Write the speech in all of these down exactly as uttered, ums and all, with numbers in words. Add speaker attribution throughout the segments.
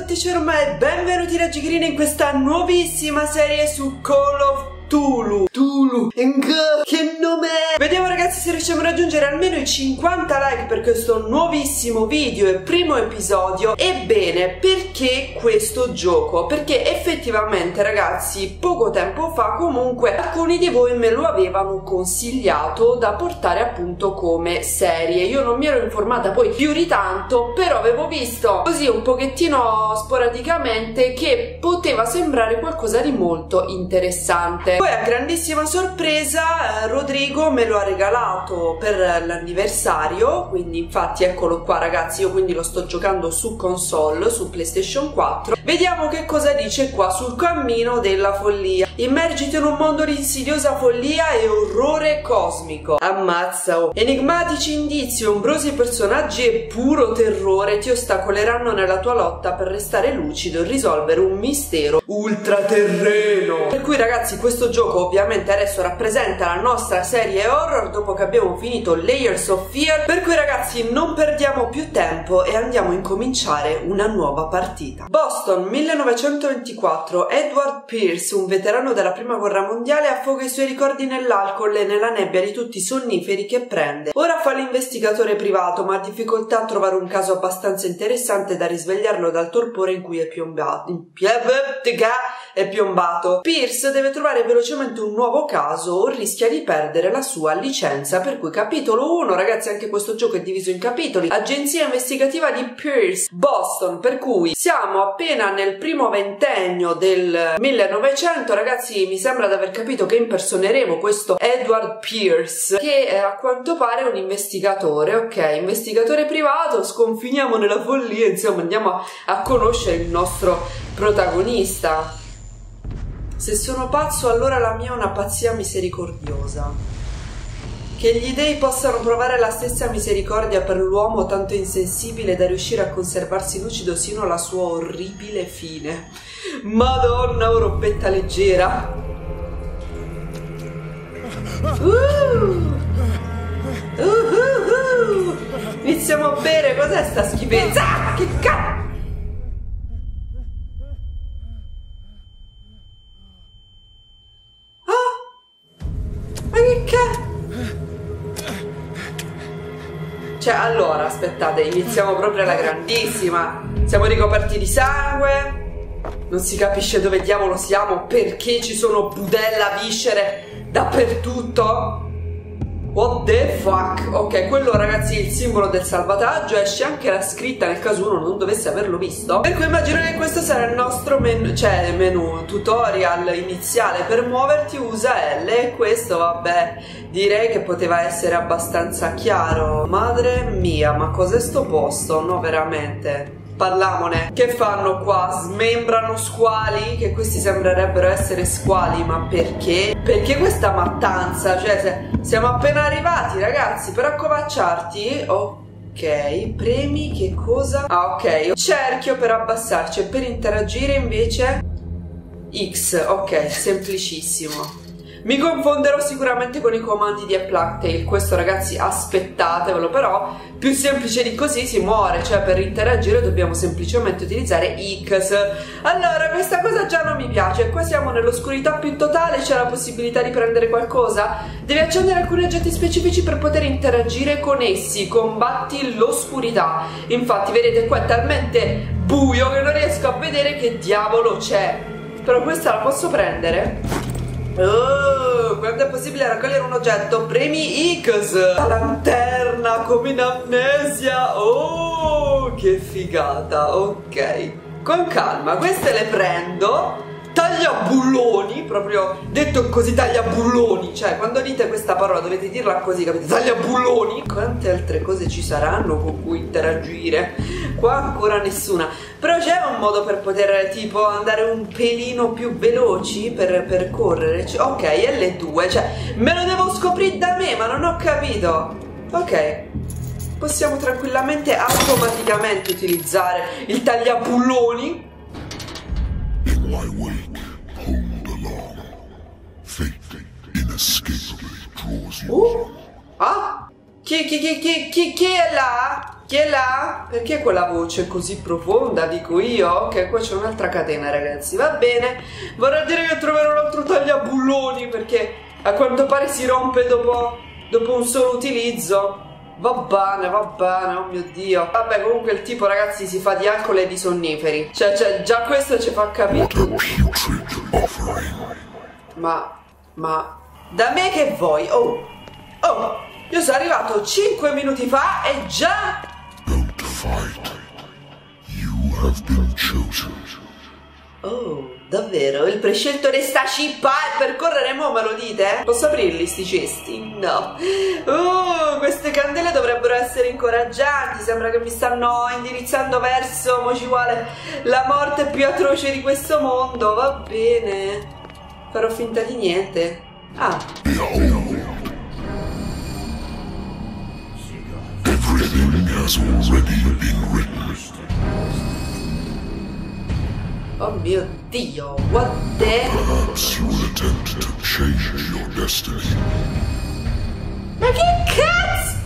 Speaker 1: tutti ciurma e benvenuti da Gigrina in questa nuovissima serie su Call of Tulu. Tulu. Che nome è? Vediamo ragazzi se riusciamo a raggiungere almeno i cinquanta like per questo nuovissimo video e primo episodio. Ebbene, perché questo gioco? Perché effettivamente ragazzi, poco tempo fa comunque alcuni di voi me lo avevano consigliato da portare appunto come serie. Io non mi ero informata poi più di tanto, però avevo visto così un pochettino sporadicamente che poteva sembrare qualcosa di molto interessante. Poi a grandissima sorpresa eh, Rodrigo me lo ha regalato per l'anniversario, quindi infatti eccolo qua ragazzi, io quindi lo sto giocando su console, su PlayStation quattro. Vediamo che cosa dice qua sul cammino della follia. Immergiti in un mondo di insidiosa follia e orrore cosmico. Ammazza oh. Enigmatici indizi, ombrosi personaggi e puro terrore ti ostacoleranno nella tua lotta per restare lucido e risolvere un mistero ultraterreno. Per cui ragazzi questo gioco ovviamente adesso rappresenta la nostra serie horror dopo che abbiamo finito Layers of Fear, per cui ragazzi non perdiamo più tempo e andiamo a incominciare una nuova partita. Boston millenovecentoventiquattro. Edward Pierce, un veterano della prima guerra mondiale, affoga i suoi ricordi nell'alcol e nella nebbia di tutti i sonniferi che prende. Ora fa l'investigatore privato ma ha difficoltà a trovare un caso abbastanza interessante da risvegliarlo dal torpore in cui è piombato. È piombato. Pierce deve trovare velocemente un nuovo caso o rischia di perdere la sua licenza, per cui capitolo uno, ragazzi anche questo gioco è diviso in capitoli. Agenzia investigativa di Pierce, Boston, per cui siamo appena nel primo ventennio del millenovecento, ragazzi mi sembra di aver capito che impersoneremo questo Edward Pierce che è, a quanto pare un investigatore, ok, investigatore privato, sconfiniamo nella follia, insomma andiamo a, a conoscere il nostro protagonista. Se sono pazzo, allora la mia è una pazzia misericordiosa. Che gli dei possano provare la stessa misericordia per l'uomo tanto insensibile da riuscire a conservarsi lucido sino alla sua orribile fine. Madonna, oh, robbetta leggera. Uh! Uh, uh, uh. Iniziamo a bere, cos'è sta schifezza? Ah, che cazzo! Cioè, allora, aspettate, iniziamo proprio alla grandissima. Siamo ricoperti di sangue, non si capisce dove diavolo siamo, perché ci sono budella, viscere dappertutto. What the fuck? Ok, quello ragazzi è il simbolo del salvataggio, esce anche la scritta nel caso uno non dovesse averlo visto. Per cui immagino che questo sarà il nostro menu, cioè menu, tutorial iniziale. Per muoverti usa L e questo vabbè, direi che poteva essere abbastanza chiaro. Madre mia, ma cos'è sto posto? No, veramente. Parlamone. Che fanno qua? Smembrano squali? Che questi sembrerebbero essere squali, ma perché? Perché questa mattanza? Cioè, se siamo appena arrivati, ragazzi, per accovacciarti. Ok, premi che cosa? Ah, ok. Cerchio per abbassarci e per interagire invece X. Ok, semplicissimo. Mi confonderò sicuramente con i comandi di A Plague Tale. Questo ragazzi aspettatevelo, però più semplice di così si muore. Cioè per interagire dobbiamo semplicemente utilizzare X. Allora questa cosa già non mi piace. Qua siamo nell'oscurità più totale. C'è la possibilità di prendere qualcosa. Devi accendere alcuni oggetti specifici per poter interagire con essi. Combatti l'oscurità. Infatti vedete qua è talmente buio che non riesco a vedere che diavolo c'è. Però questa la posso prendere? Oh, quando è possibile raccogliere un oggetto? Premi X. La lanterna come in Amnesia. Oh, che figata. Ok, con calma, queste le prendo. Tagliabulloni, proprio detto così, tagliabulloni. Cioè quando dite questa parola dovete dirla così, capite? Tagliabulloni. Quante altre cose ci saranno con cui interagire? Qua ancora nessuna. Però c'è un modo per poter tipo andare un pelino più veloci per, per correre. Cioè, ok, L due. Cioè me lo devo scoprire da me, ma non ho capito. Ok, possiamo tranquillamente automaticamente utilizzare il tagliabulloni. Uh? Ah? Chi, chi, chi, chi, chi, chi è là? Chi è là? Perché quella voce così profonda, dico io? Ok, qua c'è un'altra catena, ragazzi. Va bene. Vorrà dire che troverò un altro tagliabulloni, perché a quanto pare si rompe dopo, dopo un solo utilizzo. Va bene, va bene, oh mio Dio. Vabbè, comunque il tipo, ragazzi, si fa di alcol e di sonniferi. Cioè, cioè già questo ci fa capire. Ma, ma, da me che vuoi? Oh, oh, io sono arrivato cinque minuti fa e già...
Speaker 2: Don't fight. You have been chosen.
Speaker 1: Oh, davvero? Il prescelto resta cippa per correre, mo me lo dite? Posso aprirli sti cesti? No. Oh, queste candele dovrebbero essere incoraggianti. Sembra che mi stanno indirizzando verso, mo ci vuole, la morte più atroce di questo mondo. Va bene. Farò finta di niente. Ah.
Speaker 2: Everything has already been written.
Speaker 1: Oh mio Dio, what the...
Speaker 2: Perhaps you will attempt to change your destiny.
Speaker 1: Ma che cazzo?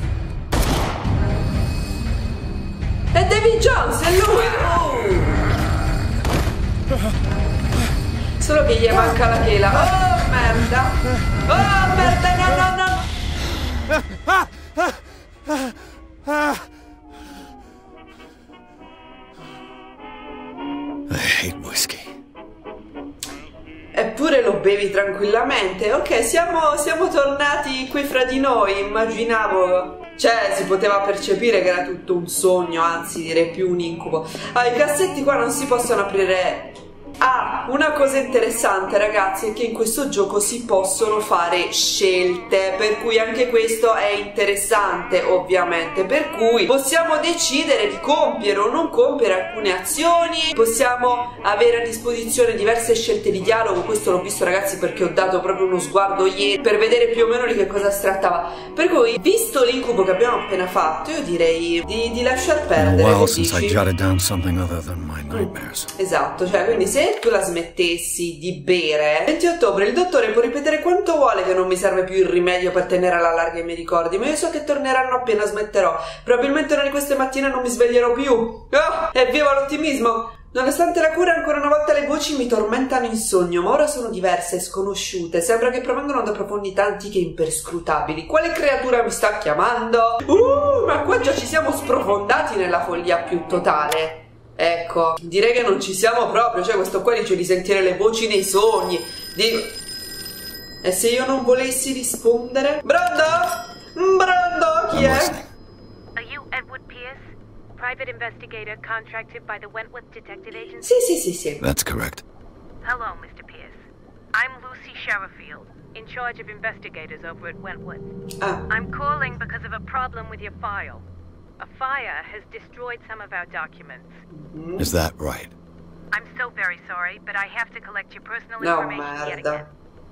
Speaker 1: È David Jones, è lui! Oh. Solo che gli manca la chela. Oh merda! Oh merda, no no no!
Speaker 3: I hate whiskey.
Speaker 1: Eppure lo bevi tranquillamente. Ok, siamo, siamo tornati qui fra di noi. Immaginavo... Cioè, si poteva percepire che era tutto un sogno, anzi direi più un incubo. Ah, i cassetti qua non si possono aprire. Ah, una cosa interessante, ragazzi, è che in questo gioco si possono fare scelte, per cui anche questo è interessante, ovviamente, per cui possiamo decidere di compiere o non compiere alcune azioni, possiamo avere a disposizione diverse scelte di dialogo. Questo l'ho visto, ragazzi, perché ho dato proprio uno sguardo ieri per vedere più o meno di che cosa si trattava, per cui, visto l'incubo che abbiamo appena fatto, io direi di, di lasciar perdere.
Speaker 3: Well, since I jotted down something other than my nightmares.
Speaker 1: Esatto, cioè, quindi se tu la smettessi di bere, venti ottobre il dottore può ripetere quanto vuole che non mi serve più il rimedio per tenere alla larga i miei ricordi, ma io so che torneranno appena smetterò. Probabilmente una di queste mattine non mi sveglierò più. Oh, evviva l'ottimismo! Nonostante la cura, ancora una volta le voci mi tormentano in sogno, ma ora sono diverse e sconosciute. Sembra che provengono da profondità antiche e imperscrutabili. Quale creatura mi sta chiamando? Uh, ma qua già ci siamo sprofondati nella follia più totale. Ecco, direi che non ci siamo proprio. Cioè, questo qua dice di sentire le voci nei sogni. Di... E se io non volessi rispondere? Brando? Brando, chi è?
Speaker 4: Are you Edward Pierce, private investigator contracted by the Wentworth Detective Agency?
Speaker 1: Sì, sì, sì, sì.
Speaker 3: That's correct.
Speaker 4: Hello, Mister Pierce. I'm Lucy Sherifield, in charge of investigators over at Wentworth.
Speaker 1: Ah.
Speaker 4: I'm calling because of a problem with your file. A fire has destroyed some of our documents.
Speaker 3: Is that right?
Speaker 4: I'm so very sorry, but I have to collect your personal
Speaker 1: No,
Speaker 4: information yet again.
Speaker 1: merda.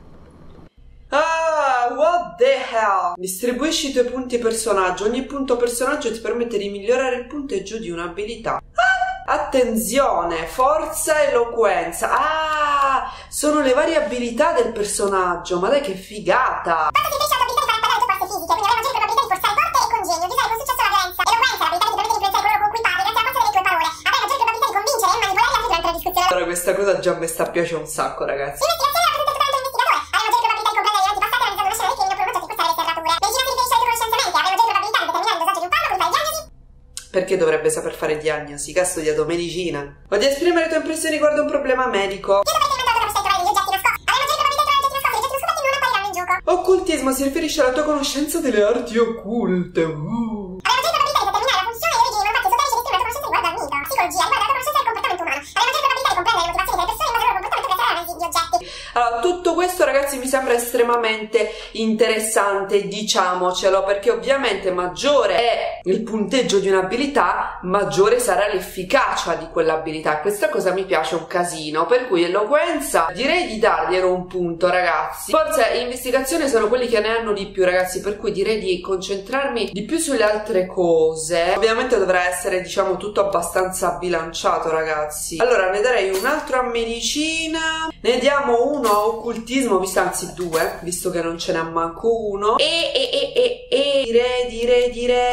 Speaker 1: Ah, what the hell? Distribuisci i tuoi punti personaggio. Ogni punto personaggio ti permette di migliorare il punteggio di un'abilità. Ah, attenzione, forza, eloquenza. Ah, sono le varie abilità del personaggio. Ma dai, che figata!
Speaker 5: Quando ti invece ha l'abilità di fare parare le tue forze fisiche, quindi avrai maggiore probabilità di forzare forte e congegno, di usare con successo la violenza. Eloquenza, l'abilità che ti permette di influenzare coloro con cui parli grazie alla forza delle tue parole. Avrai maggiore probabilità di convincere e manipolare gli altri durante la discussione.
Speaker 1: Allora, questa cosa già mi sta piacendo un sacco, ragazzi.
Speaker 5: Investigazione rappresenta il tuo talento investigatore. Avrai maggiore probabilità di comprendere gli eventi passati analizzando le scene del crimine oppure prodotti e spostare le serrature. Medicina si riferisce alle tue conoscenze mediche. Avrai maggiore probabilità di determinare il dosaggio di un farmaco, di fare diagnosi.
Speaker 1: Perché dovrebbe saper fare diagnosi? Che ha studiato medicina. O di esprimere le tue impressioni riguardo un problema medico.
Speaker 5: Io dovrei inventare una possibilità di trovare degli oggetti nascosti. Avrai maggiore probabilità di trovare oggetti nascosti. Gli oggetti nascosti non appariranno in gioco.
Speaker 1: Occultismo si riferisce alla tua conoscenza delle arti occulte. Uh.
Speaker 5: Avrai maggiore probabilità di determinare la funzione e le origini dei manufatti esoterici ed esprimere la tua conoscenza riguardo al mito. Psicologia riguarda la tua conoscenza del comportamento umano. Avrai maggiore probabilità di comprendere le motivazioni delle persone in base al loro comportamento per creare analisi di oggetti.
Speaker 1: Allora, tutto questo, ragazzi, mi sembra estremamente interessante, diciamocelo, perché ovviamente maggiore è il punteggio di un'abilità, maggiore sarà l'efficacia di quell'abilità. Questa cosa mi piace un casino, per cui eloquenza direi di darglielo un punto, ragazzi. Forse investigazione sono quelli che ne hanno di più, ragazzi, per cui direi di concentrarmi di più sulle altre cose. Ovviamente dovrà essere, diciamo, tutto abbastanza bilanciato, ragazzi. Allora, ne darei un altro a medicina, ne diamo uno a occultismo, visto, anzi due, visto che non ce n'è manco uno, e, e, e, e, e direi, direi, direi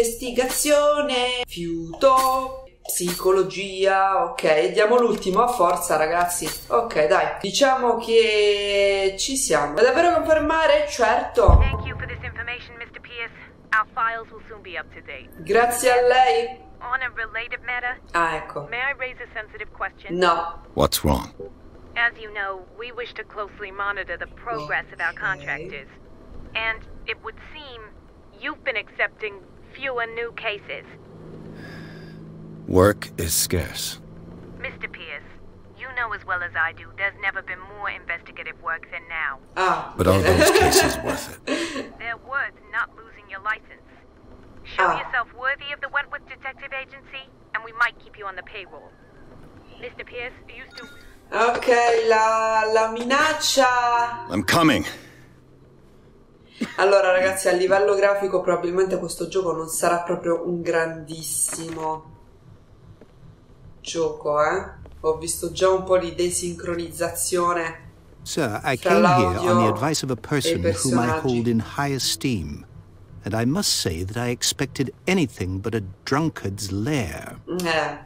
Speaker 1: investigazione, fiuto, psicologia. Ok, diamo l'ultimo a forza, ragazzi. Ok, dai, diciamo che ci siamo. Vuoi davvero confermare? Certo.
Speaker 4: Thank you for this information, mister Pierce. Our files will soon be up to date.
Speaker 1: Grazie a lei.
Speaker 4: On a related matter,
Speaker 1: Ah, ecco.
Speaker 4: may I raise a sensitive question?
Speaker 1: No.
Speaker 3: What's wrong?
Speaker 4: As you know, we wish to closely monitor the progress of our contractors. And it would seem you've been accepting fewer new cases.
Speaker 3: Work is scarce.
Speaker 4: mister Pierce, you know as well as I do, there's never been more investigative work than now.
Speaker 1: Ah.
Speaker 3: But are those cases worth it?
Speaker 4: They're worth not losing your license. Show
Speaker 1: Ah.
Speaker 4: yourself worthy of the Wentworth Detective Agency, and we might keep you on the payroll. mister Pierce, you used to...
Speaker 1: Ok, la, la minaccia.
Speaker 3: I'm coming.
Speaker 1: Allora, ragazzi, a livello grafico probabilmente questo gioco non sarà proprio un grandissimo gioco, eh? Ho visto già un po' di desincronizzazione.
Speaker 6: Sir, I
Speaker 1: Fra
Speaker 6: came here
Speaker 1: l'audio
Speaker 6: on the advice of a
Speaker 1: e i
Speaker 6: person whom I
Speaker 1: personaggi.
Speaker 6: hold in high esteem, and I must say that I expected anything but a drunkard's lair.
Speaker 1: Eh,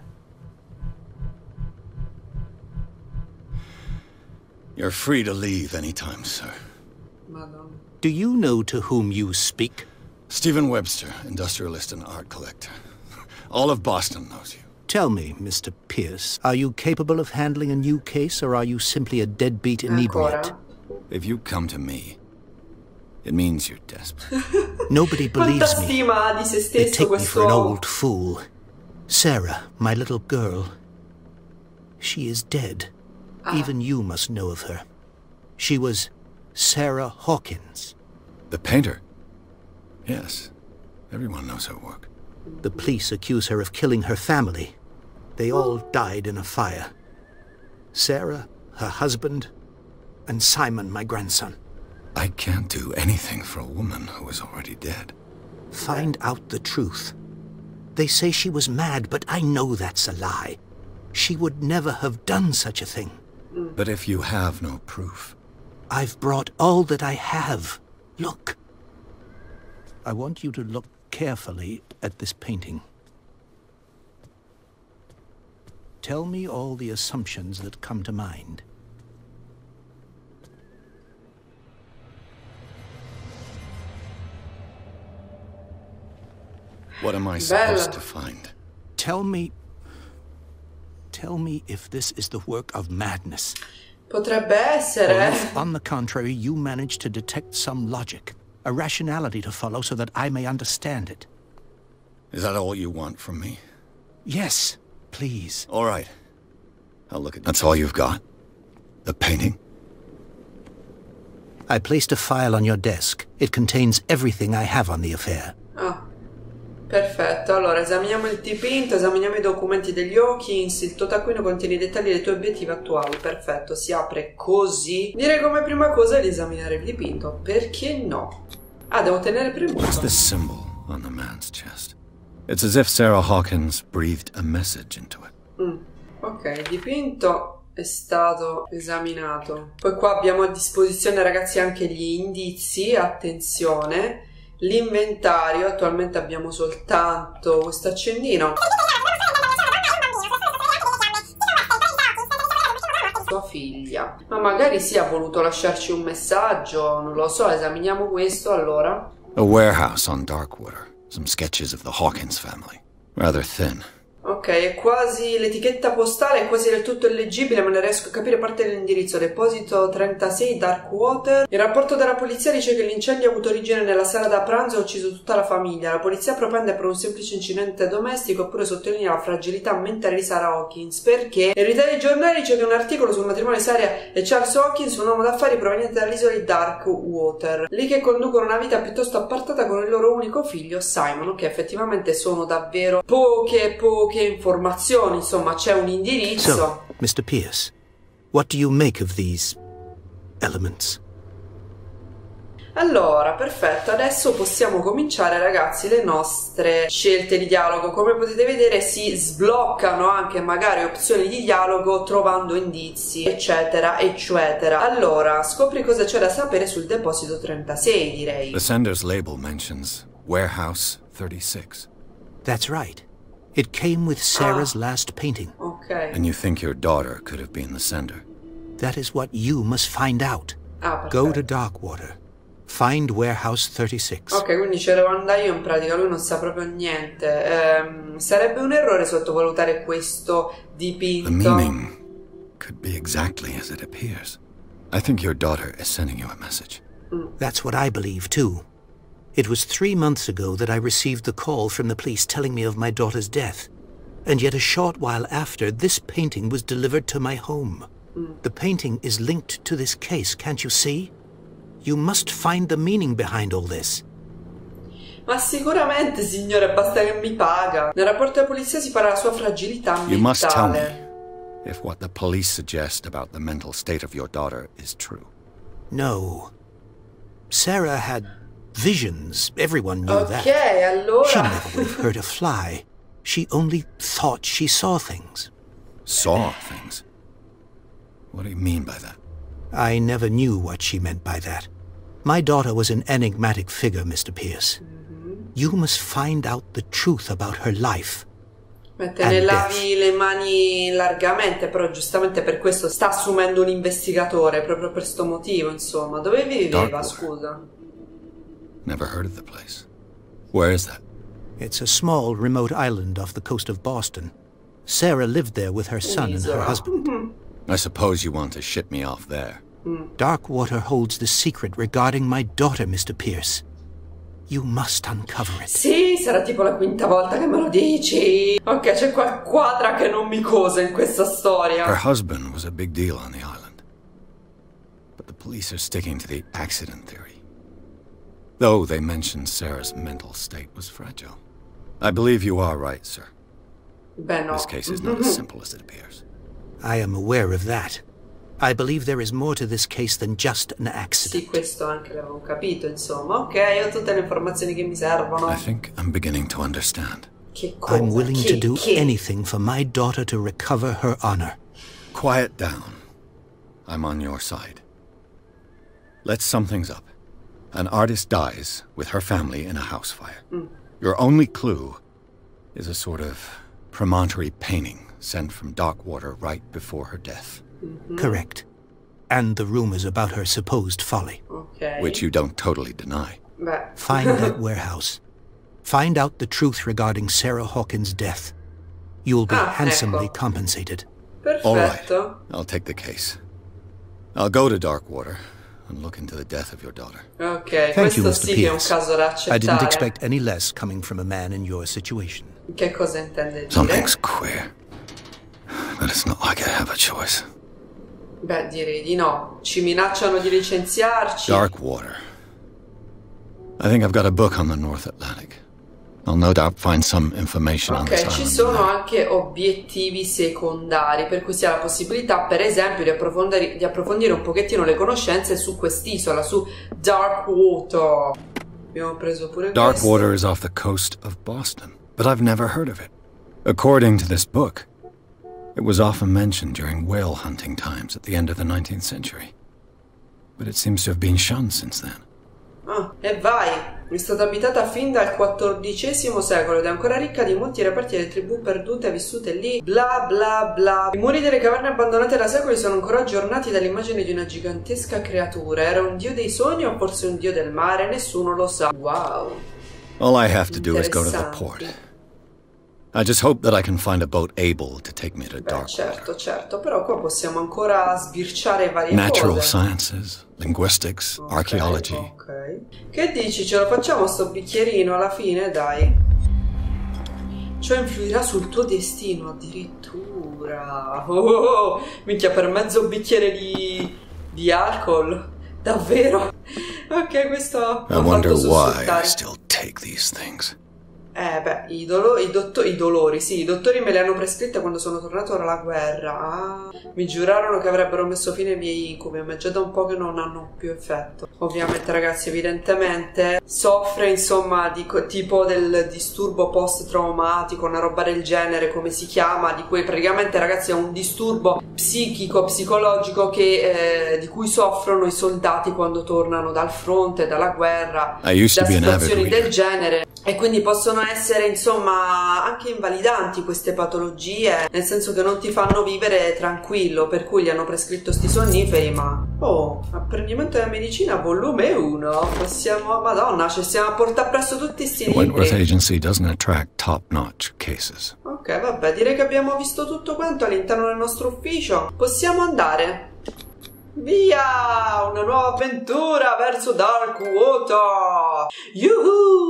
Speaker 3: You're free to leave anytime, sir.
Speaker 1: madonna.
Speaker 6: Do you know to whom you speak?
Speaker 3: Stephen Webster, industrialist and art collector. All of Boston knows you.
Speaker 6: Tell me, Mister Pierce, are you capable of handling a new case, or are you simply a deadbeat inebriate?
Speaker 1: Ancora?
Speaker 3: If you come to me, it means you're desperate.
Speaker 6: Nobody
Speaker 1: Quanta
Speaker 6: believes me.
Speaker 1: stima di se
Speaker 6: They
Speaker 1: stesso
Speaker 6: take me for an
Speaker 1: questo.
Speaker 6: old fool. Sarah, my little girl, she is dead. Even you must know of her. She was Sarah Hawkins.
Speaker 3: The painter? Yes. Everyone knows her work.
Speaker 6: The police accuse her of killing her family. They all died in a fire. Sarah, her husband, and Simon, my grandson.
Speaker 3: I can't do anything for a woman who is already dead.
Speaker 6: Find out the truth. They say she was mad, but I know that's a lie. She would never have done such a thing.
Speaker 3: But if you have no proof...
Speaker 6: I've brought all that I have. Look. I want you to look carefully at this painting. Tell me all the assumptions that come to mind.
Speaker 3: What am I
Speaker 1: Bella.
Speaker 3: supposed to find?
Speaker 6: Tell me... Tell me if this is the work of madness.
Speaker 1: Potrebbe
Speaker 6: Or
Speaker 1: essere.
Speaker 6: if, on the contrary, you manage to detect some logic, a rationality to follow so that I may understand it.
Speaker 3: Is that all you want from me?
Speaker 6: Yes, please.
Speaker 3: All right. I'll look at... That's all you've got? The painting?
Speaker 6: I placed a file on your desk. It contains everything I have on the affair.
Speaker 1: Ah, perfetto. Allora, esaminiamo il dipinto, esaminiamo i documenti degli Hawkins. Il tuo taccuino contiene i dettagli dei tuoi obiettivi attuali. Perfetto, si apre così. Direi come prima cosa di esaminare il dipinto. Perché no? Ah, devo tenere
Speaker 3: What's
Speaker 1: premuto.
Speaker 3: this symbol on the man's chest? It's as if Sarah Hawkins breathed a message into it.
Speaker 1: Mm. Ok, il dipinto è stato esaminato. Poi qua abbiamo a disposizione, ragazzi, anche gli indizi. Attenzione. L'inventario. Attualmente abbiamo soltanto questo accendino. Sua figlia. Ma magari sì, ha voluto lasciarci un messaggio. Non lo so, esaminiamo questo allora.
Speaker 3: A warehouse on Darkwater. Some sketches of the Hawkins family. Rather thin.
Speaker 1: Ok, è quasi l'etichetta postale è quasi del tutto illeggibile, ma ne riesco a capire parte dell'indirizzo. Deposito trentasei Darkwater. Il rapporto della polizia dice che l'incendio ha avuto origine nella sala da pranzo e ha ucciso tutta la famiglia. La polizia propende per un semplice incidente domestico, oppure sottolinea la fragilità mentale di Sarah Hawkins, perché in realtà i giornali dice che un articolo sul matrimonio di Sarah e Charles Hawkins, un uomo d'affari proveniente dall'isola di Darkwater, lì che conducono una vita piuttosto appartata con il loro unico figlio Simon, che effettivamente sono davvero poche poche informazioni. Insomma, c'è un indirizzo.
Speaker 6: So, Mister Pierce, what do you make of these elements?
Speaker 1: Allora, perfetto, adesso possiamo cominciare, ragazzi, le nostre scelte di dialogo. Come potete vedere si sbloccano anche magari opzioni di dialogo trovando indizi, eccetera, eccetera. Allora, scopri cosa c'è da sapere sul deposito trentasei, direi.
Speaker 3: The sender's label mentions warehouse thirty-six.
Speaker 6: That's right. It came with Sarah's
Speaker 1: Ah.
Speaker 6: last painting.
Speaker 1: Ok.
Speaker 3: And you think your daughter could have been the sender?
Speaker 6: That is what you must find out.
Speaker 1: Ah,
Speaker 6: Go to
Speaker 1: perfetto.
Speaker 6: Darkwater. Find Warehouse thirty-six.
Speaker 1: Ok, quindi ce devo andare io, in pratica lui non sa proprio niente. Ehm, sarebbe un errore sottovalutare questo dipinto.
Speaker 3: The meaning could be exactly as it appears. I think your daughter is sending you a message.
Speaker 6: That's what I believe, too. It was three months ago that I received the call from the police telling me of my daughter's death. And yet a short while after, this painting was delivered to my home. The painting is linked to this case, can't you see? You must find the meaning behind all this.
Speaker 1: Ma sicuramente, signore, basta che mi paga. Nel rapporto alla polizia si parla della sua fragilità mentale.
Speaker 3: You must tell me if what the police suggest about the mental state of your daughter is true.
Speaker 6: No. Sarah had visions. Everyone knew
Speaker 1: Ok,
Speaker 6: that. She
Speaker 1: allora...
Speaker 6: never would have hurt a fly. She only thought she saw things.
Speaker 3: Saw things? What do you mean by that?
Speaker 6: I never knew what she meant by that. My daughter was an enigmatic figure, Mister Pierce. You must find out the truth about her life.
Speaker 1: Beh, te ne lavi le mani largamente, però giustamente per questo sta assumendo un investigatore, proprio per sto motivo, insomma. Dove viveva,
Speaker 3: Darkwater.
Speaker 1: scusa?
Speaker 3: Never heard of the place. Where is that?
Speaker 6: It's a small, remote island off the coast of Boston. Sarah lived there with her son and her
Speaker 1: Un'isola.
Speaker 6: husband.
Speaker 3: I suppose you want to ship me off there.
Speaker 6: Darkwater holds the secret regarding my daughter, Mister Pierce. You must uncover it.
Speaker 1: Sì, sarà tipo la quinta volta che me lo dici. Ok, c'è quel quadra che non mi cosa in questa
Speaker 3: Her
Speaker 1: storia.
Speaker 3: husband was a big deal on the island. But the police are sticking to the accident theory. Though they mentioned Sarah's mental state was fragile. I believe you are right, sir.
Speaker 1: Beh, no.
Speaker 3: This case is not as simple as it appears.
Speaker 6: I am aware of that. I believe there is more to this case than just an accident.
Speaker 1: Sì, questo anche l'avevo capito, insomma. Ok, ho tutte le informazioni che mi servono.
Speaker 3: I think I'm beginning to understand.
Speaker 1: Che cosa?
Speaker 6: I'm willing
Speaker 1: Che-
Speaker 6: to do
Speaker 1: che-
Speaker 6: anything for my daughter to recover her honor.
Speaker 3: Quiet down. I'm on your side. Let's sum things up. An artist dies with her family in a house fire. Your only clue is a sort of promontory painting sent from Darkwater right before her death,
Speaker 6: Correct. And the rumors about her supposed folly.
Speaker 1: Ok.
Speaker 3: which you don't totally deny.
Speaker 1: Beh.
Speaker 6: Find that warehouse. Find out the truth regarding Sarah Hawkins' death. You'll be
Speaker 1: Ah,
Speaker 6: handsomely
Speaker 1: ecco.
Speaker 6: compensated.
Speaker 3: All right,
Speaker 1: Perfetto.
Speaker 3: I'll take the case. I'll go to Darkwater and look into the death of your daughter.
Speaker 1: Ok,
Speaker 6: Thank you,
Speaker 1: questo
Speaker 6: Mister
Speaker 1: sì che è un
Speaker 6: Pierce.
Speaker 1: caso da
Speaker 6: I didn't
Speaker 1: accettare.
Speaker 6: expect any less coming from a man in your situation.
Speaker 1: Che cosa intende dire?
Speaker 3: Something's queer. But it's not like I have a choice.
Speaker 1: Beh, direi di no. Ci minacciano di licenziarci.
Speaker 3: Darkwater. I think I've got a book on the North Atlantic. I'll no doubt find some information on this
Speaker 1: Ok, ci
Speaker 3: island.
Speaker 1: sono
Speaker 3: there.
Speaker 1: anche obiettivi secondari, per cui si ha la possibilità, per esempio, di approfondire, di approfondire un pochettino le conoscenze su quest'isola, su Darkwater. Abbiamo preso pure
Speaker 3: Darkwater is off the coast of Boston, but I've never heard of it. According to this book, it was often mentioned during whale hunting times at the end of the nineteenth century. But it seems to have been shunned since then.
Speaker 1: Ah, e vai! È stata abitata fin dal quattordicesimo secolo ed è ancora ricca di molti reperti delle tribù perdute vissute lì. Bla bla bla. I muri delle caverne abbandonate da secoli sono ancora aggiornati dall'immagine di una gigantesca creatura. Era un dio dei sogni o forse un dio del mare? Nessuno lo sa. Wow.
Speaker 3: All I have to do is go to the
Speaker 1: Interessanti.
Speaker 3: port. I just hope that I can find a boat able to take me to
Speaker 1: Beh,
Speaker 3: Darkwater.
Speaker 1: certo, certo, però qua possiamo ancora sbirciare varie
Speaker 3: Natural
Speaker 1: cose.
Speaker 3: sciences, linguistics,
Speaker 1: Ok,
Speaker 3: archaeology.
Speaker 1: ok. Che dici? Ce lo facciamo sto bicchierino alla fine? Dai. Ciò influirà sul tuo destino addirittura. Oh, oh, oh. Minchia, per mezzo bicchiere di, di alcol. Davvero? Ok, questo
Speaker 3: I
Speaker 1: l'ho
Speaker 3: wonder
Speaker 1: fatto
Speaker 3: why I
Speaker 1: sussultare.
Speaker 3: still take these things.
Speaker 1: Eh beh, i, dolo- i, dotto- i dolori, sì, i dottori me le hanno prescritte quando sono tornato dalla guerra. Ah, mi giurarono che avrebbero messo fine ai miei incubi, ma è già da un po' che non hanno più effetto. Ovviamente, ragazzi, evidentemente soffre, insomma, di co- tipo del disturbo post-traumatico, una roba del genere, come si chiama, di cui praticamente, ragazzi, è un disturbo psichico, psicologico che, eh, di cui soffrono i soldati quando tornano dal fronte, dalla guerra,
Speaker 3: I used
Speaker 1: da
Speaker 3: to be an avid
Speaker 1: situazioni
Speaker 3: reader.
Speaker 1: del genere. E quindi possono essere, insomma, anche invalidanti queste patologie, nel senso che non ti fanno vivere tranquillo, per cui gli hanno prescritto sti sonniferi. Ma oh, apprendimento della medicina volume uno, possiamo, madonna, ci stiamo a portare presso tutti sti libri.
Speaker 3: Wentworth Agency doesn't attract top-notch cases.
Speaker 1: Ok, vabbè, direi che abbiamo visto tutto quanto all'interno del nostro ufficio. Possiamo andare. Via! Una nuova avventura verso Darkwater! Yuhu!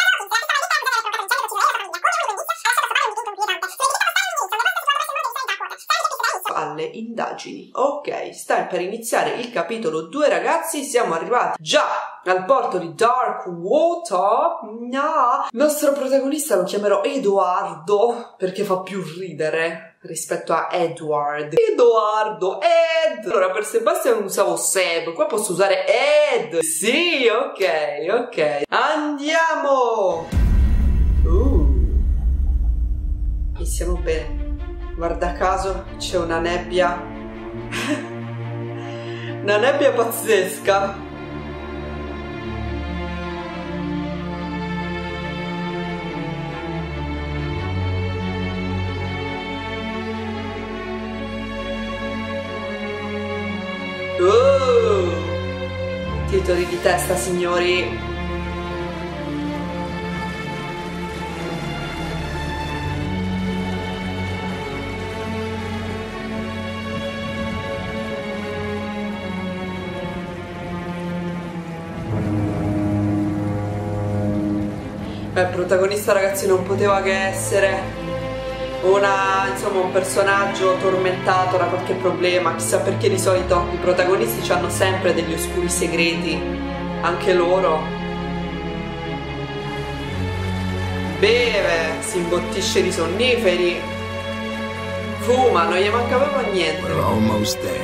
Speaker 1: Alle indagini. Ok, sta per iniziare il capitolo due, ragazzi. Siamo arrivati già al porto di Darkwater. No. Il nostro protagonista lo chiamerò Edoardo perché fa più ridere rispetto a Edward. Edoardo, Ed. Allora per Sebastian usavo Seb, qua posso usare Ed. Sì, ok, ok. Andiamo. Uh. E siamo bene. Guarda caso c'è una nebbia. Una nebbia pazzesca. Oh! Titoli di testa, signori. Il protagonista, ragazzi, non poteva che essere una, insomma, un personaggio tormentato da qualche problema. Chissà perché di solito i protagonisti hanno sempre degli oscuri segreti, anche loro. Beve, si imbottisce di sonniferi, fuma, non gli manca proprio niente.
Speaker 7: We're almost there.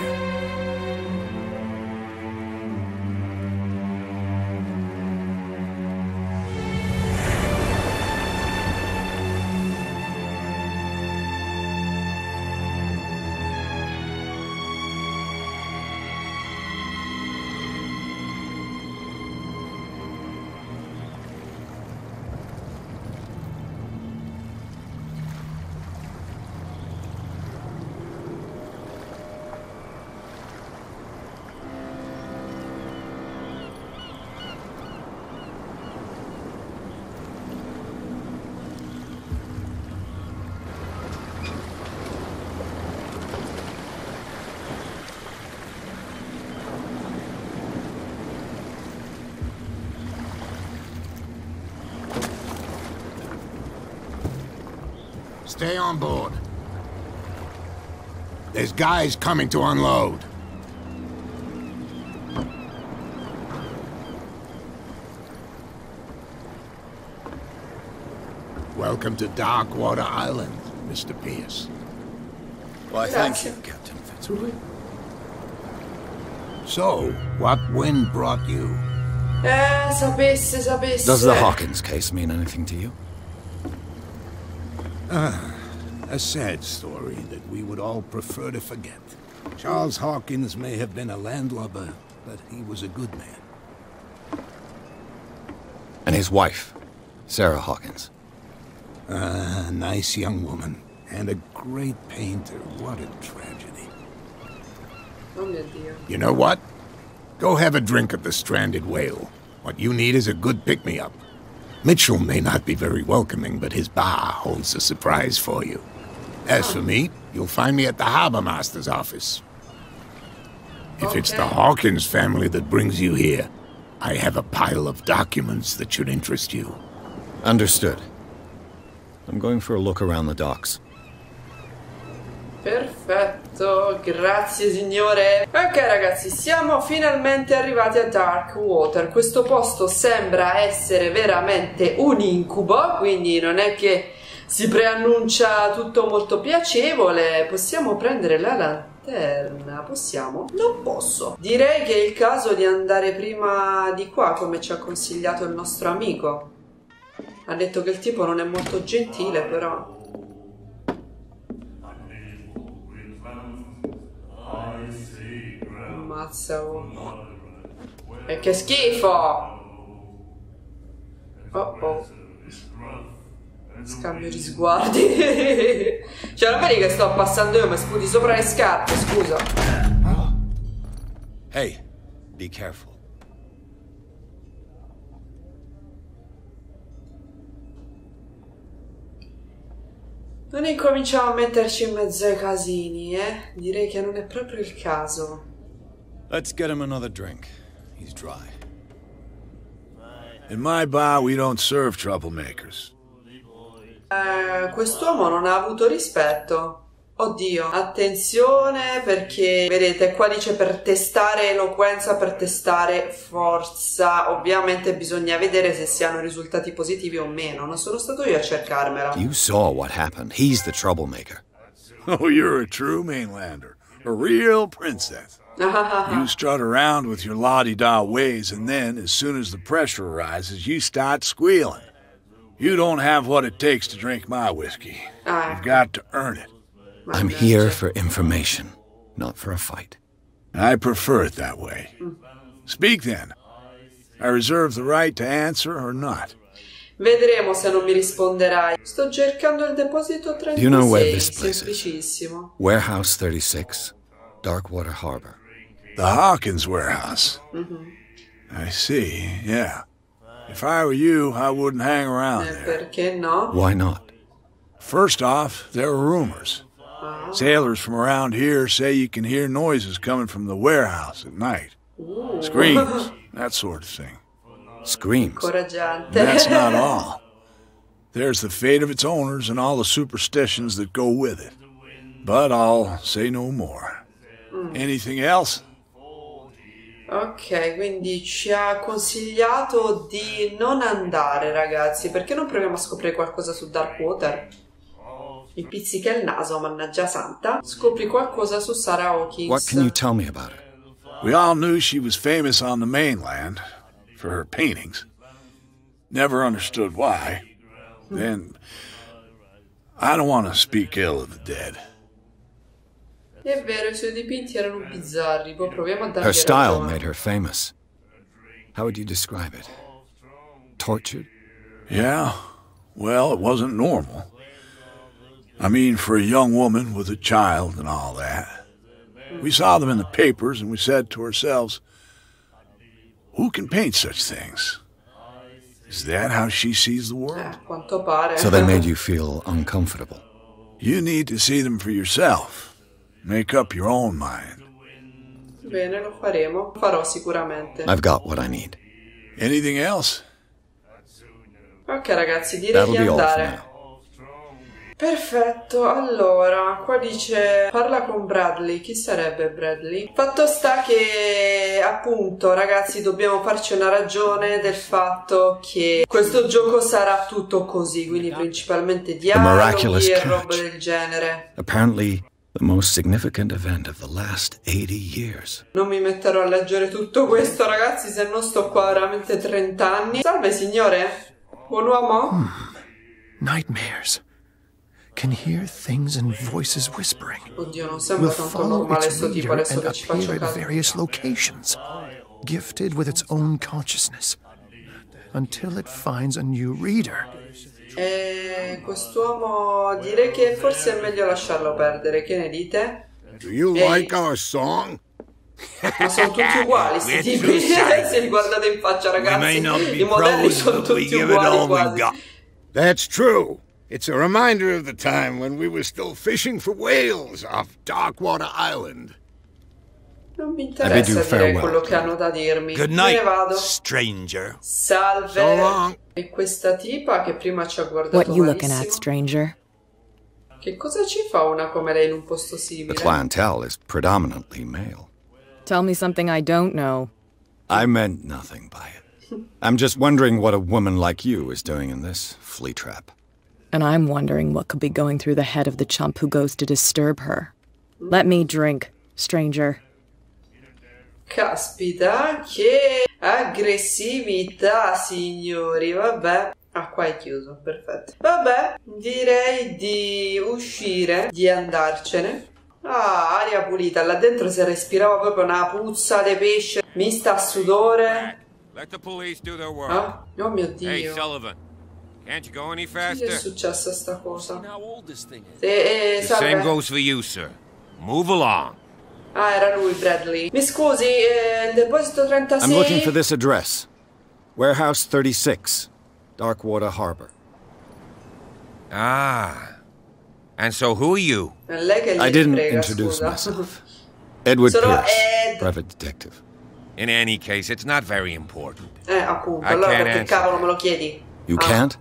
Speaker 7: Stay on board. There's guys coming to unload. Welcome to Darkwater Island, Mister Pierce.
Speaker 3: Why, thank you, Captain Fitzroy.
Speaker 7: So, what wind brought you?
Speaker 1: Eh, sapesse, sapesse.
Speaker 3: Does the Hawkins case mean anything to you?
Speaker 7: Ah, a sad story that we would all prefer to forget. Charles Hawkins may have been a landlubber, but he was a good man.
Speaker 3: And his wife, Sarah Hawkins.
Speaker 7: Ah, a nice young woman. And a great painter. What a tragedy.
Speaker 1: Oh mio Dio.
Speaker 7: You know what? Go have a drink at the Stranded Whale. What you need is a good pick-me-up. Mitchell may not be very welcoming, but his bar holds a surprise for you. As for me, you'll find me at the Harbor Master's office. If
Speaker 1: Okay.
Speaker 7: it's the Hawkins family that brings you here, I have a pile of documents that should interest you.
Speaker 3: Understood. I'm going for a look around the docks.
Speaker 1: Perfetto, grazie signore. Ok ragazzi, siamo finalmente arrivati a Darkwater. Questo posto sembra essere veramente un incubo, quindi non è che si preannuncia tutto molto piacevole. Possiamo prendere la lanterna? Possiamo? Non posso. Direi che è il caso di andare prima di qua, come ci ha consigliato il nostro amico. Ha detto che il tipo non è molto gentile, però. Ammazza, oh. E che schifo! Oh oh. Scambio di sguardi. Cioè, non vedi che sto passando io, mi sputi sopra le scarpe, scusa.
Speaker 3: Hey, be careful.
Speaker 1: Non incominciamo a metterci in mezzo ai casini, eh? Direi che non è proprio il caso.
Speaker 3: Let's get him another drink. He's dry.
Speaker 8: In my bar, we don't serve troublemakers.
Speaker 1: Eh, quest'uomo non ha avuto rispetto. Oddio, attenzione perché, vedete, qua dice per testare eloquenza, per testare forza. Ovviamente bisogna vedere se siano risultati positivi o meno. Non sono stato io a cercarmela.
Speaker 3: You saw what happened. He's the troublemaker.
Speaker 8: Oh, you're a true mainlander. A real princess. You strut around with your la-di-da ways, and then, as soon as the pressure arises, you start squealing. You don't have what it takes to drink my whiskey. You've got to earn it.
Speaker 3: I'm here for information, not for a fight.
Speaker 8: I prefer it that way. Speak then. I reserve the right to answer or not.
Speaker 1: Vedremo se non mi risponderai. Sto cercando il deposito trentasei.
Speaker 3: Do you know where this place is?
Speaker 1: Semplicissimo.
Speaker 3: Warehouse thirty-six, Darkwater Harbor.
Speaker 8: The Hawkins warehouse.
Speaker 1: Mm-hmm.
Speaker 8: I see, yeah. If I were you, I wouldn't hang around
Speaker 1: Eh,
Speaker 8: there.
Speaker 1: perché no?
Speaker 3: Why not?
Speaker 8: First off, there are rumors.
Speaker 1: Ah.
Speaker 8: Sailors from around here say you can hear noises coming from the warehouse at night.
Speaker 1: Ooh.
Speaker 8: Screams, that sort of thing.
Speaker 3: Screams.
Speaker 1: Coraggiante.
Speaker 8: That's not all. There's the fate of its owners and all the superstitions that go with it. But I'll say no more.
Speaker 1: Mm.
Speaker 8: Anything else?
Speaker 1: Ok, quindi ci ha consigliato di non andare, ragazzi. Perché non proviamo a scoprire qualcosa su Darkwater? Mi pizzica il naso, mannaggia santa. Scopri qualcosa su Sarah Hawkins.
Speaker 3: What can you tell me about her?
Speaker 8: We all knew she was famous on the mainland for her paintings. Never understood why. Then, I don't want to speak ill of the dead.
Speaker 1: È vero, i suoi dipinti erano bizzarri. Poi proviamo a dargli
Speaker 3: Her style
Speaker 1: ragione.
Speaker 3: made her famous. How would you describe it? Tortured?
Speaker 8: Yeah, well, it wasn't normal. I mean, for a young woman with a child and all that. We saw them in the papers and we said to ourselves, who can paint such things? Is that how she sees the world?
Speaker 1: Eh, quanto pare.
Speaker 3: So they made you feel uncomfortable.
Speaker 8: You need to see them for yourself. Make up your own mind.
Speaker 1: Bene, lo faremo. Lo farò sicuramente.
Speaker 3: I've got what I need.
Speaker 8: Anything else?
Speaker 1: Ok, ragazzi, direi
Speaker 3: That'll
Speaker 1: di
Speaker 3: be all for
Speaker 1: andare.
Speaker 3: now.
Speaker 1: Perfetto, allora, qua dice parla con Bradley. Chi sarebbe Bradley? Fatto sta che, appunto, ragazzi, dobbiamo farci una ragione del fatto che questo gioco sarà tutto così, quindi principalmente dialoghi e roba del genere.
Speaker 3: Apparently the most significant event of the last eighty years.
Speaker 1: Non mi metterò a leggere tutto questo, ragazzi, se no sto qua veramente trenta anni. Salve, signore. Buon uomo.
Speaker 9: Hmm. Nightmares. Can hear things and voices whispering.
Speaker 1: Oddio, non sembra
Speaker 9: Will
Speaker 1: tanto
Speaker 9: follow
Speaker 1: normale
Speaker 9: its
Speaker 1: sto tipo
Speaker 9: leader
Speaker 1: adesso
Speaker 9: and
Speaker 1: che ci faccio
Speaker 9: appear at
Speaker 1: caso.
Speaker 9: various locations, gifted with its own consciousness, until it finds a new reader.
Speaker 1: E quest'uomo direi che forse è meglio lasciarlo perdere, che ne dite?
Speaker 7: Do you
Speaker 1: Ehi.
Speaker 7: like our song?
Speaker 1: Ma sono tutti uguali sti tipi. Se li guardate in faccia, ragazzi, i modelli sono tutti uguali quasi.
Speaker 7: That's true. It's a reminder of the time when we were still fishing for whales off Darkwater Island.
Speaker 1: Non mi
Speaker 3: I bid
Speaker 1: interessa
Speaker 3: you
Speaker 1: dire
Speaker 3: farewell.
Speaker 1: quello che hanno da dirmi.
Speaker 6: Good
Speaker 1: Me
Speaker 6: night,
Speaker 1: ne vado.
Speaker 6: stranger.
Speaker 1: Salve.
Speaker 7: So long.
Speaker 1: E questa tipa che prima ci ha guardato
Speaker 10: What you looking at,
Speaker 1: malissimo.
Speaker 10: stranger?
Speaker 1: Che cosa ci fa una come lei in un posto
Speaker 3: The
Speaker 1: simile?
Speaker 3: clientele is predominantly male.
Speaker 10: Tell me something I don't know.
Speaker 3: I meant nothing by it. I'm just wondering what a woman like you is doing in this flea trap.
Speaker 10: And I'm wondering what could be going through the head of the chump who goes to disturb her. Let me drink, stranger.
Speaker 1: Caspita, che aggressività, signori. Vabbè. Ah, qua è chiuso, perfetto. Vabbè, direi di uscire, di andarcene. Ah, aria pulita. Là dentro si respirava proprio una puzza di pesce, mista a sudore.
Speaker 11: Let the police do their work.
Speaker 1: Ah, oh mio
Speaker 11: Hey,
Speaker 1: Dio.
Speaker 11: Sullivan. Can't you go any
Speaker 1: Che
Speaker 11: faster?
Speaker 1: è successa sta cosa?
Speaker 11: How old this thing is?
Speaker 1: E, e,
Speaker 11: The
Speaker 1: salve.
Speaker 11: same goes for you, sir. Move along.
Speaker 1: Ah, era lui, Bradley. Mi scusi, eh, il deposito trentasei...
Speaker 3: I'm looking for this address. Warehouse thirty-six, Darkwater Harbor.
Speaker 11: Ah. And so who are you?
Speaker 1: È lei che gli
Speaker 3: I didn't
Speaker 1: frega,
Speaker 3: introduce
Speaker 1: scusa.
Speaker 3: myself. Edward
Speaker 1: Sono
Speaker 3: Pierce,
Speaker 1: Ed.
Speaker 3: private detective.
Speaker 11: In any case, it's not very important.
Speaker 1: Eh, appunto.
Speaker 11: I
Speaker 1: Allora
Speaker 11: can't
Speaker 1: perché
Speaker 11: answer
Speaker 1: cavolo
Speaker 11: that.
Speaker 1: me lo chiedi?
Speaker 3: You
Speaker 1: Ah.
Speaker 3: can't?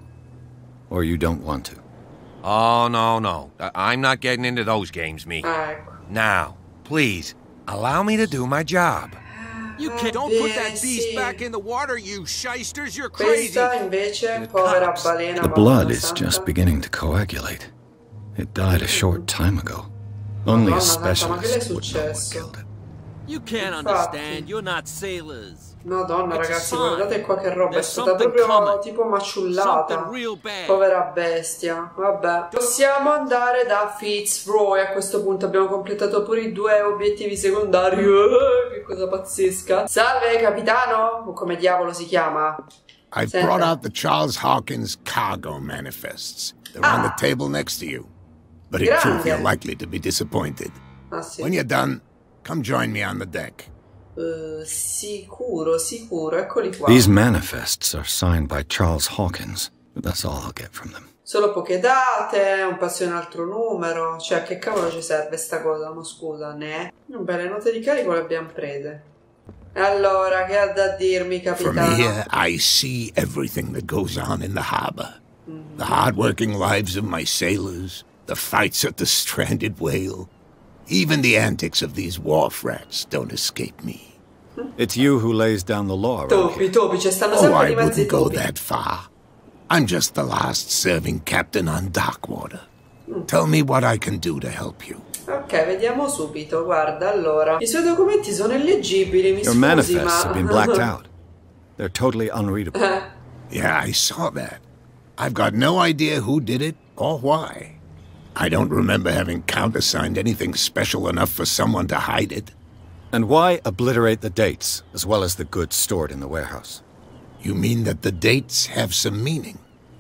Speaker 3: Or you don't want to?
Speaker 11: Oh, no, no. I- I'm not getting into those games, me.
Speaker 1: Ah, ecco.
Speaker 11: Now, please, allow me to do my job.
Speaker 12: You
Speaker 1: Ah,
Speaker 12: can't. Don't
Speaker 1: beh,
Speaker 12: put that beast
Speaker 1: sì.
Speaker 12: back in the water, you shysters. You're crazy.
Speaker 1: Questa invece, povera balena.
Speaker 3: The
Speaker 1: Madonna
Speaker 3: blood is
Speaker 1: santa.
Speaker 3: just beginning to coagulate. It died a short time ago. Only a
Speaker 1: Madonna santa, ma che le è
Speaker 3: specialist would know what
Speaker 1: successo?
Speaker 3: killed it.
Speaker 12: You can't
Speaker 1: Infatti.
Speaker 12: understand. You're not sailors.
Speaker 1: Madonna
Speaker 12: It's a
Speaker 1: ragazzi,
Speaker 12: sign.
Speaker 1: guardate qua che roba, è
Speaker 12: There's
Speaker 1: stata
Speaker 12: something
Speaker 1: proprio
Speaker 12: coming.
Speaker 1: tipo maciullata.
Speaker 12: Something real bad.
Speaker 1: Povera bestia. Vabbè. Possiamo andare da Fitzroy. A questo punto abbiamo completato pure i due obiettivi secondari. Uh, che cosa pazzesca. Salve capitano, o come diavolo si chiama?
Speaker 7: I've
Speaker 1: Senta.
Speaker 7: brought out the Charles Hawkins cargo manifests. They're on the table next to you. But in truth,
Speaker 1: Grande.
Speaker 7: you're likely to be disappointed.
Speaker 1: Ah sì.
Speaker 7: When you're done, come join me on the deck.
Speaker 1: Uh, sicuro, sicuro, eccoli qua.
Speaker 3: These manifests are signed by Charles Hawkins. That's all I'll get from them.
Speaker 1: Solo poche date, un passo in altro numero. Cioè, che cavolo ci serve sta cosa? Ma scusa, ne? Vabbè, le note di carico le abbiamo prese. E allora, che ha da dirmi,
Speaker 7: From
Speaker 1: capitano?
Speaker 7: here, I see everything that goes on in the harbor. The hard-working lives of my sailors, the fights at the stranded whale. Even the antics of these wharf rats don't escape me.
Speaker 3: It's you who lays down the law around
Speaker 1: Topi,
Speaker 3: here.
Speaker 1: topi, ci stanno
Speaker 7: Oh,
Speaker 1: sempre
Speaker 7: I
Speaker 1: di mezzo i
Speaker 7: wouldn't go
Speaker 1: topi.
Speaker 7: that far. I'm just the last serving captain on Darkwater. Tell me what I can do to help you.
Speaker 1: Ok, vediamo subito. Guarda, allora. I suoi documenti sono illeggibili, mi
Speaker 3: Your
Speaker 1: scusi,
Speaker 3: manifests
Speaker 1: ma...
Speaker 3: have been blacked out. They're totally unreadable.
Speaker 7: Yeah, I saw that. I've got no idea who did it or why. I don't remember having countersigned anything special enough for someone to hide it.
Speaker 3: And why obliterate the dates, as well as the goods stored in the warehouse?
Speaker 7: You mean that the dates have some meaning?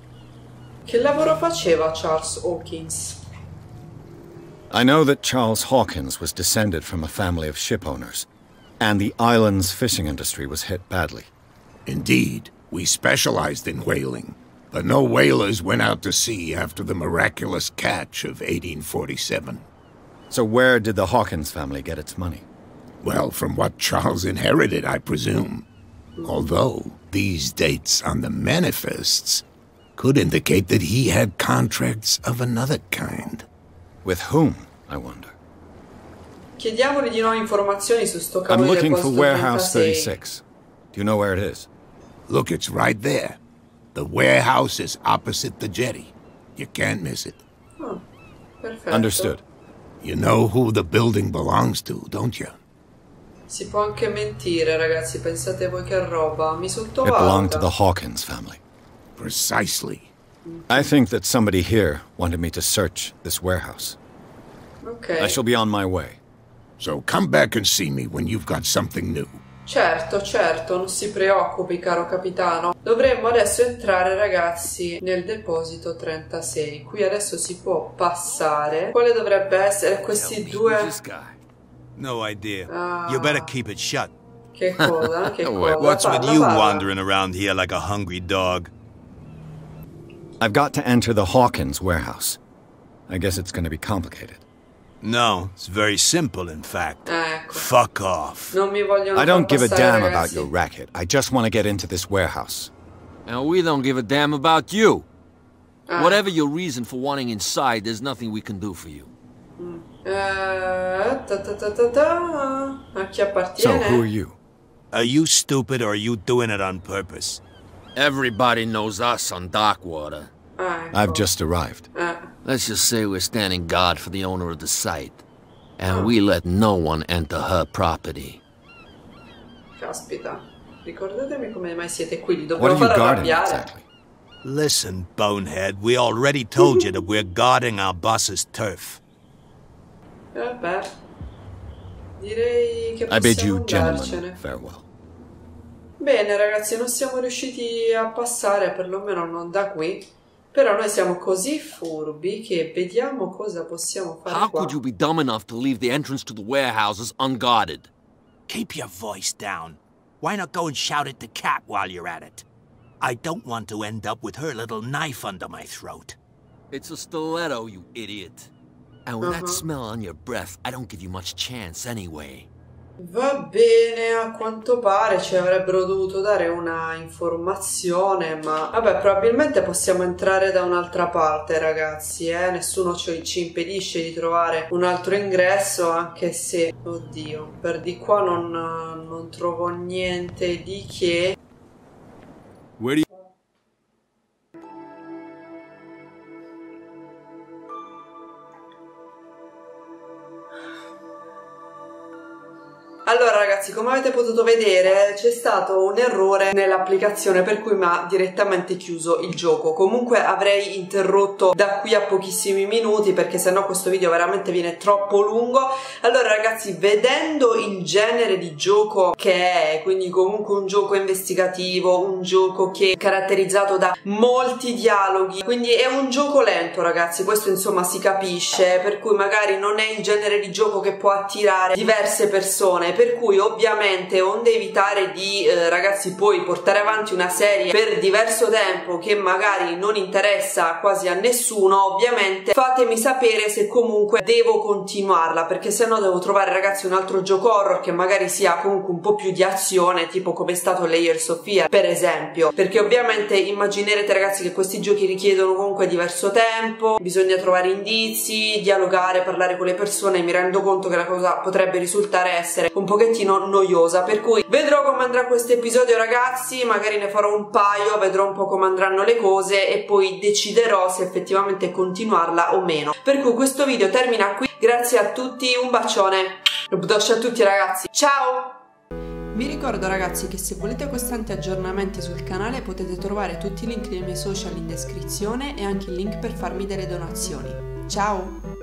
Speaker 1: Che lavoro faceva Charles Hawkins?
Speaker 3: I know that Charles Hawkins was descended from a family of ship owners, and the island's fishing industry was hit badly.
Speaker 7: Indeed, we specialized in whaling, but no whalers went out to sea after the miraculous catch of eighteen forty-seven.
Speaker 3: So where did the Hawkins family get its money?
Speaker 7: Well, from what Charles inherited, I presume. Although, these dates on the manifests could indicate that he had contracts of another kind.
Speaker 3: With whom, I wonder?
Speaker 1: Chiediamogli di nuove informazioni su sto
Speaker 3: I'm
Speaker 1: cavolo di
Speaker 3: looking for
Speaker 1: deposito
Speaker 3: Warehouse
Speaker 1: trentasei.
Speaker 3: thirty-six. Do you know where it is?
Speaker 7: Look, it's right there. The warehouse is opposite the jetty. You can't miss it.
Speaker 1: Oh, perfetto.
Speaker 3: Understood.
Speaker 7: You know who the building belongs to, don't you?
Speaker 1: Si può anche mentire, ragazzi, pensate voi che roba. Mi
Speaker 3: It belonged to
Speaker 1: sottovaluta.
Speaker 3: the Hawkins family.
Speaker 7: Precisely.
Speaker 3: I think that somebody here wanted me to search this warehouse.
Speaker 1: Ok.
Speaker 3: I shall be on my way.
Speaker 7: So come back and see me when you've got something new.
Speaker 1: Certo, certo, non si preoccupi, caro capitano. Dovremmo adesso entrare, ragazzi, nel deposito trentasei. Qui adesso si può passare. Quale dovrebbe essere? Questi due...
Speaker 13: No idea.
Speaker 1: Ah.
Speaker 13: You better keep it shut.
Speaker 1: Che cosa? Che cosa?
Speaker 13: What's with
Speaker 1: Parla,
Speaker 13: you
Speaker 1: parla.
Speaker 13: wandering around here like a hungry dog?
Speaker 3: I've got to enter the Hawkins warehouse. I guess it's going to be complicated.
Speaker 13: No, it's very simple, in fact.
Speaker 1: Ecco.
Speaker 13: Fuck off.
Speaker 1: Non mi vogliono
Speaker 3: I don't
Speaker 1: far
Speaker 3: give a
Speaker 1: passare,
Speaker 3: damn
Speaker 1: ragazzi.
Speaker 3: about your racket. I just want to get into this warehouse.
Speaker 12: And we don't give a damn about you.
Speaker 1: Ah.
Speaker 12: Whatever your reason for wanting inside, there's nothing we can do for you.
Speaker 1: Eh, ta ta ta ta ta. A chi
Speaker 3: So,
Speaker 1: appartiene?
Speaker 3: who are you?
Speaker 13: Are you stupid or are you doing it on purpose?
Speaker 12: Everybody knows us on Darkwater.
Speaker 1: Ah, ecco.
Speaker 3: I've just arrived.
Speaker 1: Eh,
Speaker 12: Let's just say we're standing guard for the owner of the site. And we let no one enter her property.
Speaker 1: caspita. Ricordatemi come mai siete qui, li
Speaker 3: What
Speaker 1: dobbiamo
Speaker 3: are you
Speaker 1: far
Speaker 3: guarding
Speaker 1: arrabbiare.
Speaker 3: exactly?
Speaker 13: Listen, bonehead, we already told you that we're guarding our boss's turf.
Speaker 1: Vabbè. Direi che
Speaker 3: I bid
Speaker 1: possiamo
Speaker 3: you, gentlemen,
Speaker 1: andarcene.
Speaker 3: farewell.
Speaker 1: Bene ragazzi, non siamo riusciti a passare, perlomeno non da qui. Però noi siamo così furbi che vediamo cosa possiamo fare
Speaker 12: How
Speaker 1: qua.
Speaker 12: could you be dumb enough to leave the entrance to the warehouses unguarded?
Speaker 13: Keep your voice down. Why not go and shout at the cat while you're at it? I don't want to end up with her little knife under my throat.
Speaker 12: It's a stiletto, you idiot. And with
Speaker 1: Uh-huh.
Speaker 12: that smell on your breath, I don't give you much chance anyway.
Speaker 1: Va bene, a quanto pare ci avrebbero dovuto dare una informazione, ma vabbè, probabilmente possiamo entrare da un'altra parte ragazzi, eh? Nessuno ci, ci impedisce di trovare un altro ingresso, anche se, oddio, per di qua non, non trovo niente di che.
Speaker 12: Where do you...
Speaker 1: Allora ragazzi, come avete potuto vedere c'è stato un errore nell'applicazione per cui mi ha direttamente chiuso il gioco. Comunque avrei interrotto da qui a pochissimi minuti perché sennò questo video veramente viene troppo lungo. Allora ragazzi, vedendo il genere di gioco che è, quindi comunque un gioco investigativo, un gioco che è caratterizzato da molti dialoghi, quindi è un gioco lento ragazzi, questo insomma si capisce, per cui magari non è il genere di gioco che può attirare diverse persone, per cui ovviamente onde evitare di eh, ragazzi poi portare avanti una serie per diverso tempo che magari non interessa quasi a nessuno, ovviamente fatemi sapere se comunque devo continuarla, perché se no devo trovare ragazzi un altro gioco horror che magari sia comunque un po' più di azione, tipo come è stato Layers of Fear per esempio, perché ovviamente immaginerete ragazzi che questi giochi richiedono comunque diverso tempo, bisogna trovare indizi, dialogare, parlare con le persone, e mi rendo conto che la cosa potrebbe risultare essere un pochettino noiosa, per cui vedrò come andrà questo episodio ragazzi, magari ne farò un paio, vedrò un po' come andranno le cose e poi deciderò se effettivamente continuarla o meno. Per cui questo video termina qui, grazie a tutti, un bacione, abbraccio a tutti ragazzi, ciao! Vi ricordo ragazzi che se volete costanti aggiornamenti sul canale potete trovare tutti i link dei miei social in descrizione e anche il link per farmi delle donazioni. Ciao!